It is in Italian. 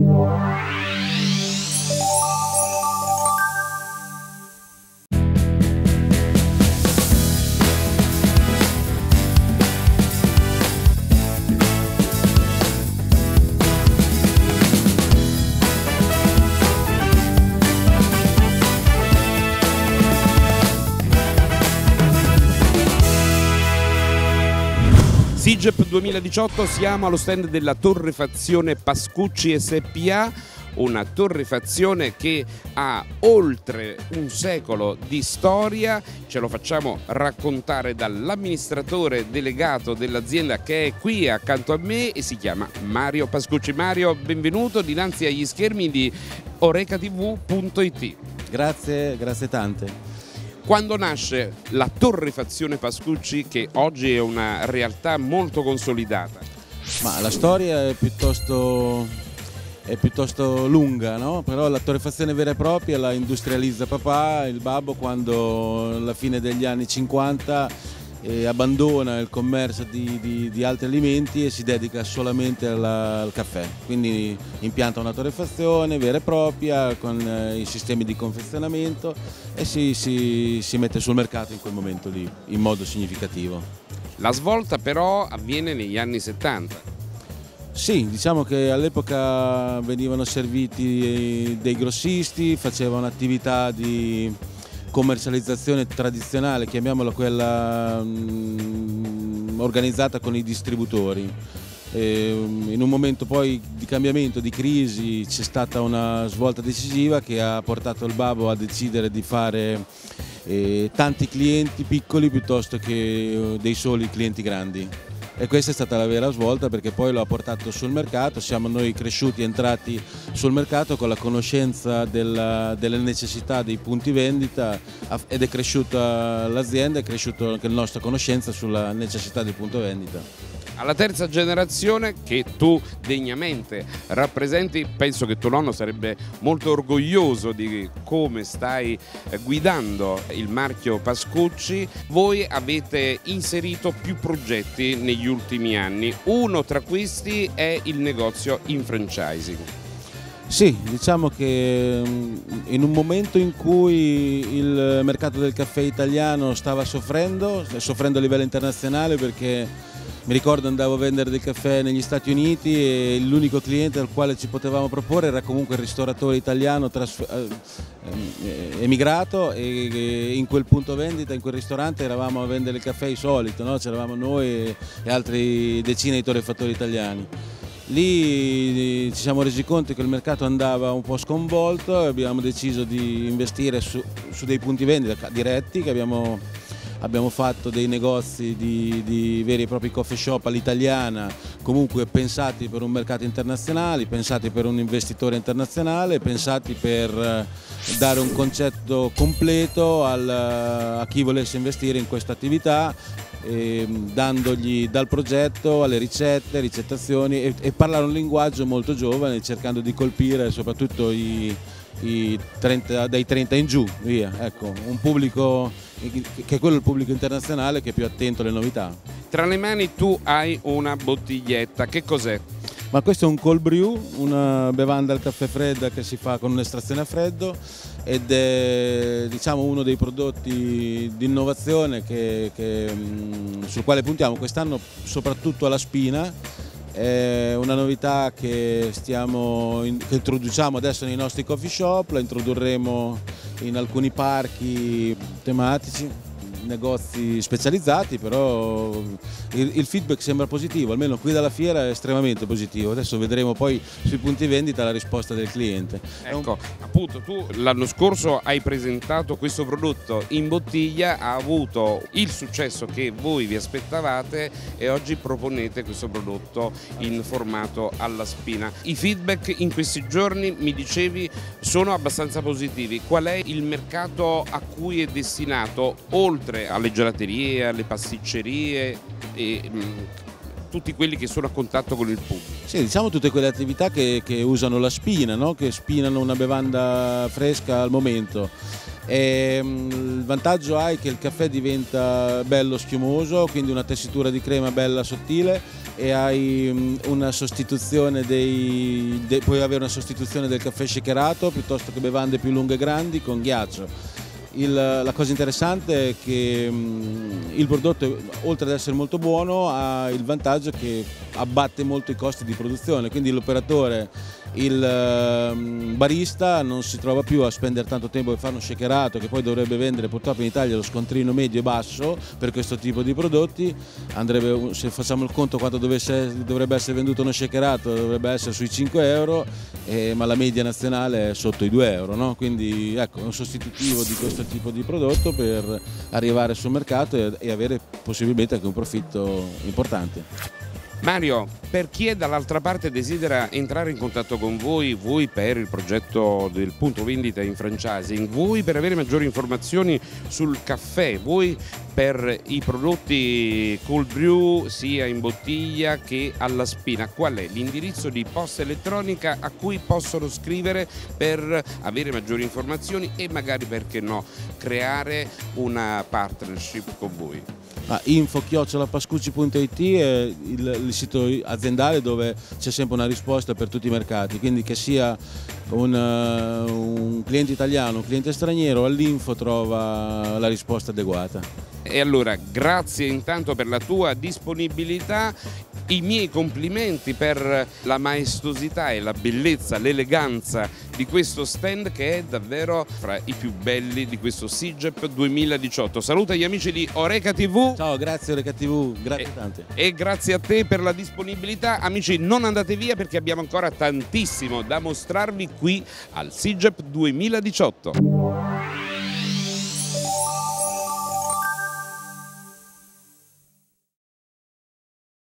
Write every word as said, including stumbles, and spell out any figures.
SIGEP duemiladiciotto, siamo allo stand della torrefazione Pascucci S P A, una torrefazione che ha oltre un secolo di storia. Ce lo facciamo raccontare dall'amministratore delegato dell'azienda che è qui accanto a me e si chiama Mario Pascucci. Mario, benvenuto dinanzi agli schermi di orecativ punto it. Grazie, grazie tante. Quando nasce la torrefazione Pascucci, che oggi è una realtà molto consolidata? Ma la storia è piuttosto, è piuttosto lunga, no? Però la torrefazione vera e propria la industrializza papà, il babbo, quando alla fine degli anni cinquanta eh, abbandona il commercio di, di, di altri alimenti e si dedica solamente alla, al caffè. Quindi impianta una torrefazione vera e propria con eh, i sistemi di confezionamento e si, si, si mette sul mercato in quel momento lì, in modo significativo. La svolta però avviene negli anni settanta. Sì, diciamo che all'epoca venivano serviti dei grossisti, facevano attività di commercializzazione tradizionale, chiamiamola quella mh, organizzata con i distributori. E, in un momento poi di cambiamento, di crisi, c'è stata una svolta decisiva che ha portato il babbo a decidere di fare eh, tanti clienti piccoli piuttosto che dei soli clienti grandi. E questa è stata la vera svolta, perché poi lo ha portato sul mercato. Siamo noi cresciuti, entrati sul mercato con la conoscenza della, delle necessità dei punti vendita, ed è cresciuta l'azienda, è cresciuta anche la nostra conoscenza sulla necessità del punto vendita. Alla terza generazione che tu degnamente rappresenti, penso che tuo nonno sarebbe molto orgoglioso di come stai guidando il marchio Pascucci. Voi avete inserito più progetti negli ultimi anni, uno tra questi è il negozio in franchising. Sì, diciamo che in un momento in cui il mercato del caffè italiano stava soffrendo, soffrendo a livello internazionale, perché mi ricordo andavo a vendere del caffè negli Stati Uniti e l'unico cliente al quale ci potevamo proporre era comunque il ristoratore italiano emigrato, e in quel punto vendita, in quel ristorante, eravamo a vendere il caffè solito, no? C'eravamo noi e altri decine di torrefattori italiani. Lì ci siamo resi conto che il mercato andava un po' sconvolto e abbiamo deciso di investire su, su dei punti vendita diretti che abbiamo Abbiamo fatto dei negozi di, di veri e propri coffee shop all'italiana, comunque pensati per un mercato internazionale, pensati per un investitore internazionale, pensati per dare un concetto completo al, a chi volesse investire in questa attività, eh, dandogli dal progetto alle ricette, ricettazioni e, e parlare un linguaggio molto giovane, cercando di colpire soprattutto i, i trenta, dai trenta in giù, via. Ecco, un pubblico che è quello il pubblico internazionale che è più attento alle novità. Tra le mani tu hai una bottiglietta, che cos'è? Ma questo è un cold brew, una bevanda al caffè fredda che si fa con un'estrazione a freddo, ed è, diciamo, uno dei prodotti di innovazione che, che, sul quale puntiamo quest'anno, soprattutto alla spina. È una novità che, stiamo, che introduciamo adesso nei nostri coffee shop, la introdurremo in alcuni parchi tematici, negozi specializzati, però il, il feedback sembra positivo, almeno qui dalla fiera è estremamente positivo. Adesso vedremo poi sui punti vendita la risposta del cliente. Ecco, appunto, tu l'anno scorso hai presentato questo prodotto in bottiglia, ha avuto il successo che voi vi aspettavate e oggi proponete questo prodotto in formato alla spina. I feedback in questi giorni, mi dicevi, sono abbastanza positivi. Qual è il mercato a cui è destinato, oltre alle gelaterie, alle pasticcerie e mh, tutti quelli che sono a contatto con il pubblico? Sì, diciamo tutte quelle attività che, che usano la spina, no? Che spinano una bevanda fresca al momento. E, mh, il vantaggio è che il caffè diventa bello schiumoso, quindi una tessitura di crema bella sottile, e hai una sostituzione dei, de, puoi avere una sostituzione del caffè shakerato piuttosto che bevande più lunghe e grandi con ghiaccio. Il, la cosa interessante è che mh, il prodotto, oltre ad essere molto buono, ha il vantaggio che abbatte molto i costi di produzione, quindi l'operatore, il uh, barista non si trova più a spendere tanto tempo per fare uno shakerato che poi dovrebbe vendere. Purtroppo in Italia lo scontrino medio e basso per questo tipo di prodotti, andrebbe, se facciamo il conto quanto dovesse, dovrebbe essere venduto uno shakerato, dovrebbe essere sui cinque euro, eh, ma la media nazionale è sotto i due euro, no? Quindi ecco, è un sostitutivo di questo tipo di prodotto per arrivare sul mercato e, e avere possibilmente anche un profitto importante. Mario, per chi è dall'altra parte desidera entrare in contatto con voi, voi per il progetto del punto vendita in franchising, voi per avere maggiori informazioni sul caffè, voi per i prodotti cold brew sia in bottiglia che alla spina, qual è l'indirizzo di posta elettronica a cui possono scrivere per avere maggiori informazioni e magari, perché no, creare una partnership con voi? Ah, info chiocciola pascucci punto it è il, il sito aziendale dove c'è sempre una risposta per tutti i mercati, quindi che sia un, uh, un cliente italiano, un cliente straniero, all'info trova la risposta adeguata. E allora grazie intanto per la tua disponibilità, i miei complimenti per la maestosità e la bellezza, l'eleganza di questo stand che è davvero fra i più belli di questo SIGEP duemiladiciotto. Saluta gli amici di Oreca tivù. Ciao, grazie Oreca tivù, grazie e, tante. E grazie a te per la disponibilità. Amici, non andate via perché abbiamo ancora tantissimo da mostrarvi qui al SIGEP duemiladiciotto.